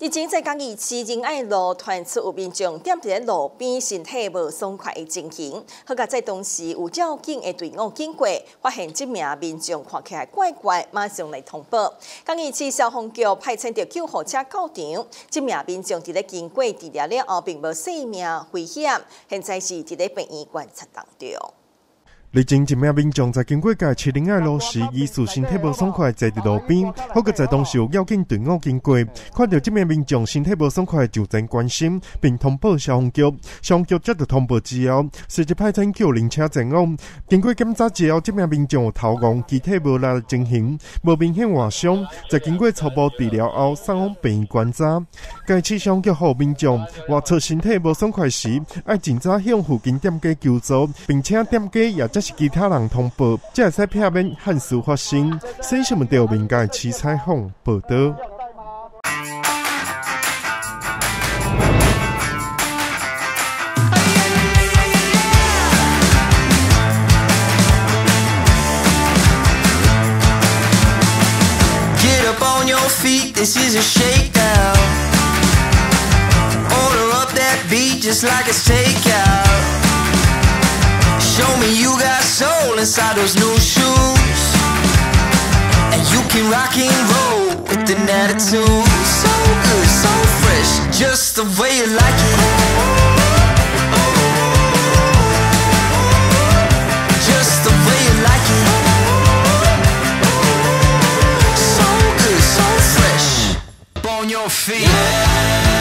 日前在嘉义市仁爱路传出有民众踮伫路边身体无爽快的情形，好在当时有交警的队伍经过，发现这名民众看起来怪怪，马上来通报。嘉义市消防局派遣着救护车到场，这名民众伫咧经过治疗了后，并无生命危险，现在是伫咧病院观察当中。 日前，一名民众在经过嘉义仁爱路时，疑似身体无爽快，坐伫路边。好在当时有交警队伍经过，看到这名民众身体无爽快，就真关心，并通报消防局。消防局接到通报之后，随即派遣救护车前往。经过检查之后，这名民众有头晕、肢体无力的情形，无明显外伤。在经过初步治疗后，送往病院观察。嘉义市消防局呼吁民众外出身体无爽快时，要尽早向附近店家求助，并且店家也是其他人通报，才会使避免憾事发生。新闻台民间市采访报道。 Get up on your feet, this is a shakedown. Order up that beat just like it's takeout.Show me you got soul inside those new shoes, and you can rock and roll with an attitude. So good, so fresh, just the way you like it. Just the way you like it. So good, so fresh. Up on your feet.